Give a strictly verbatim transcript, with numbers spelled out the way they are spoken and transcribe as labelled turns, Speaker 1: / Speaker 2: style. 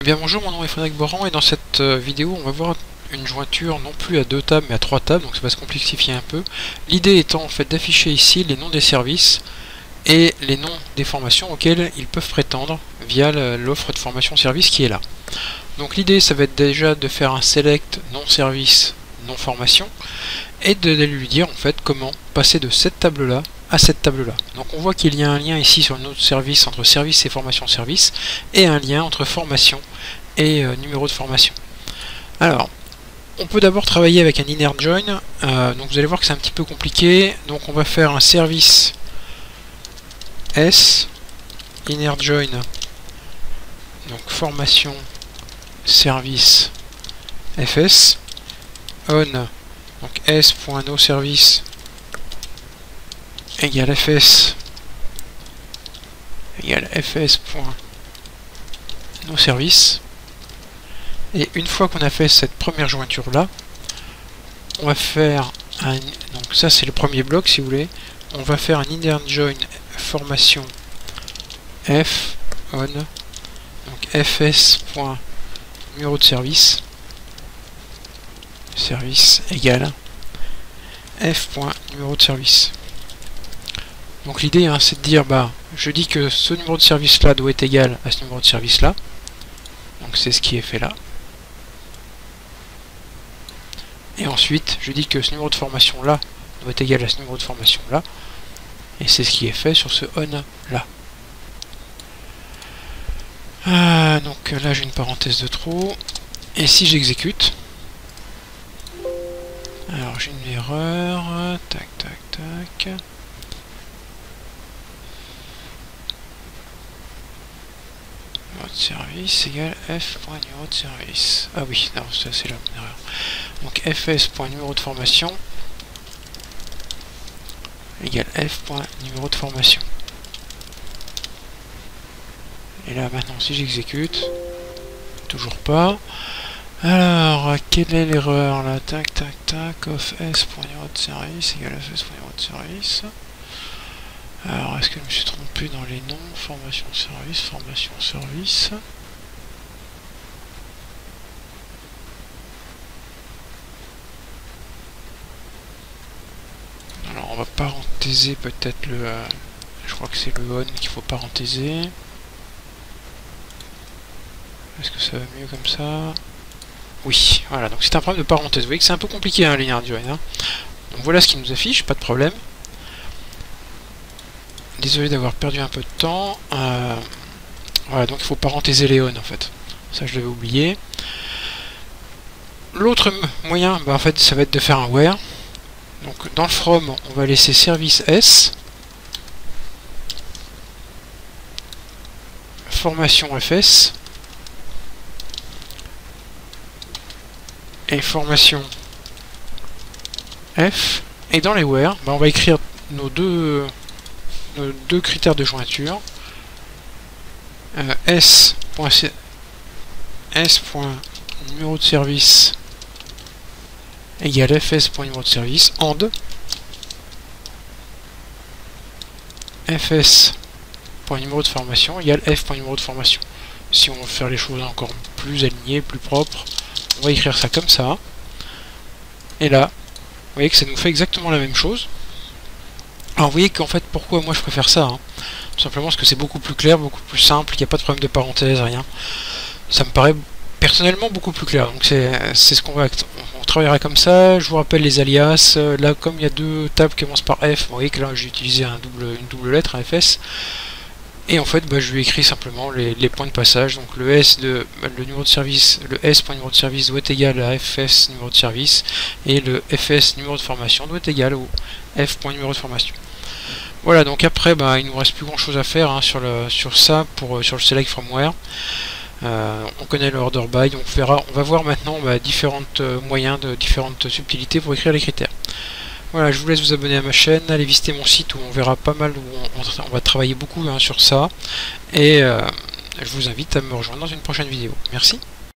Speaker 1: Bien bonjour, mon nom est Frédéric Boran et dans cette euh, vidéo on va voir une jointure non plus à deux tables mais à trois tables, donc ça va se complexifier un peu. L'idée étant en fait d'afficher ici les noms des services et les noms des formations auxquelles ils peuvent prétendre via l'offre de formation service qui est là. Donc l'idée ça va être déjà de faire un select non service non formation et de, de lui dire en fait comment passer de cette table là à cette table là. Donc on voit qu'il y a un lien ici sur notre service entre service et formation service et un lien entre formation et euh, numéro de formation. Alors on peut d'abord travailler avec un inner join, euh, donc vous allez voir que c'est un petit peu compliqué, donc on va faire un service S inner join, donc formation service fs on, donc s.noService égale fs égale fs.noService, et une fois qu'on a fait cette première jointure là, on va faire un, donc ça c'est le premier bloc si vous voulez, on va faire un inner join formation f on, donc fs.numéro de service service égale f.numéro de service. Donc l'idée hein, c'est de dire bah je dis que ce numéro de service là doit être égal à ce numéro de service là, donc c'est ce qui est fait là, et ensuite je dis que ce numéro de formation là doit être égal à ce numéro de formation là, et c'est ce qui est fait sur ce on là. Ah, donc là j'ai une parenthèse de trop, et si j'exécute, alors j'ai une erreur, tac tac tac, numéro de service égale f.numéro de service. Ah oui, non, ça c'est là mon erreur. Donc fs.numéro de formation égale f.numéro de formation. Et là maintenant si j'exécute, toujours pas. Alors, quelle est l'erreur là? Tac tac tac, of s.numéro de service égale fs.numéro de service. Alors, est-ce que je me suis trompé dans les noms? Formation service, formation service. Alors, on va parenthéser peut-être le... Euh, je crois que c'est le on qu'il faut parenthéser. Est-ce que ça va mieux comme ça? Oui, voilà, donc c'est un problème de parenthèse. Vous voyez que c'est un peu compliqué, hein, linéaire join. Hein. Donc voilà ce qui nous affiche, pas de problème. Désolé d'avoir perdu un peu de temps. Euh, voilà, donc il faut parenthéser les on en fait. Ça je l'avais oublié. L'autre moyen, bah, en fait, ça va être de faire un where. Donc dans le from, on va laisser service S, formation fs, et formation f, et dans les where, bah, on va écrire nos deux, nos deux critères de jointure, euh, s.numéro de service égale fs.numéro de service and fs.numéro de formation égale f.numéro de formation. Si on veut faire les choses encore plus alignées, plus propres, on va écrire ça comme ça, et là vous voyez que ça nous fait exactement la même chose. Alors vous voyez qu'en fait pourquoi moi je préfère ça, hein, tout simplement parce que c'est beaucoup plus clair, beaucoup plus simple, il n'y a pas de problème de parenthèse, rien. Ça me paraît personnellement beaucoup plus clair, donc c'est ce qu'on va, on travaillera comme ça. Je vous rappelle les alias, là comme il y a deux tables qui commencent par F, vous voyez que là j'ai utilisé un double, une double lettre, un fs, et en fait bah, je lui écris simplement les, les points de passage. Donc le S de le numéro de service, le S.numéro de service doit être égal à fs numéro de service, et le fs numéro de formation doit être égal au f.numéro de formation. Voilà, donc après bah, il nous reste plus grand chose à faire hein, sur, le, sur ça pour sur le select from where. Euh, on connaît le order by, donc on verra, on va voir maintenant bah, différents euh, moyens, de différentes subtilités pour écrire les critères. Voilà, je vous laisse vous abonner à ma chaîne, allez visiter mon site où on verra pas mal, où on, on va travailler beaucoup hein, sur ça, et euh, je vous invite à me rejoindre dans une prochaine vidéo. Merci.